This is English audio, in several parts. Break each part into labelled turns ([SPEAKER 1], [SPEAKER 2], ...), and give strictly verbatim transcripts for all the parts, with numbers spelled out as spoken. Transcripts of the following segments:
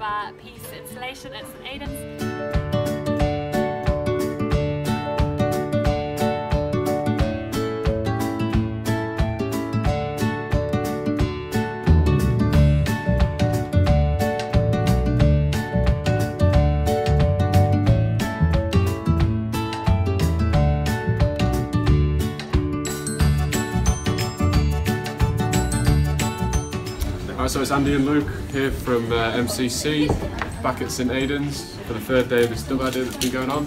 [SPEAKER 1] our peace installation at St Aidan's.
[SPEAKER 2] Right, so it's Andy and Luke here from uh, M C C, back at St Aidan's for the third day of this dub idea that's been going on.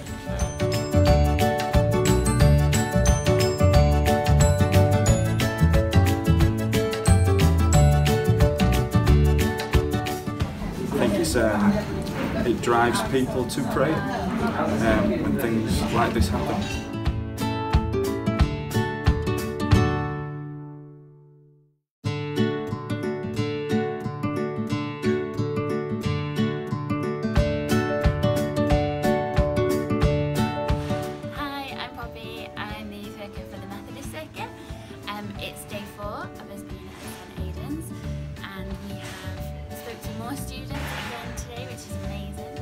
[SPEAKER 3] I think it's, um, it drives people to pray um, when things like this happen.
[SPEAKER 1] It's day four of us being at St Aidan's, and we have spoke to more students again today, which is amazing.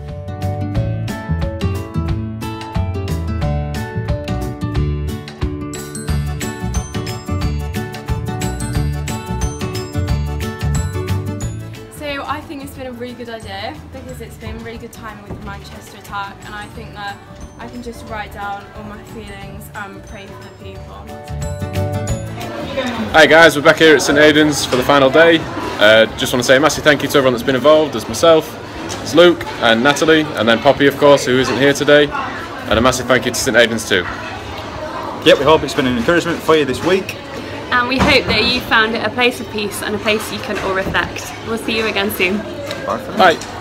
[SPEAKER 4] So I think it's been a really good idea because it's been really good timing with the Manchester attack, and I think that I can just write down all my feelings and pray for the people.
[SPEAKER 2] Hi guys, we're back here at St Aidan's for the final day. Uh, just want to say a massive thank you to everyone that's been involved. There's myself, it's Luke and Natalie, and then Poppy of course, who isn't here today. And a massive thank you to St Aidan's too.
[SPEAKER 3] Yep, we hope it's been an encouragement for you this week.
[SPEAKER 5] And we hope that you found it a place of peace and a place you can all reflect. We'll see you again soon.
[SPEAKER 3] Bye for now.
[SPEAKER 2] Bye.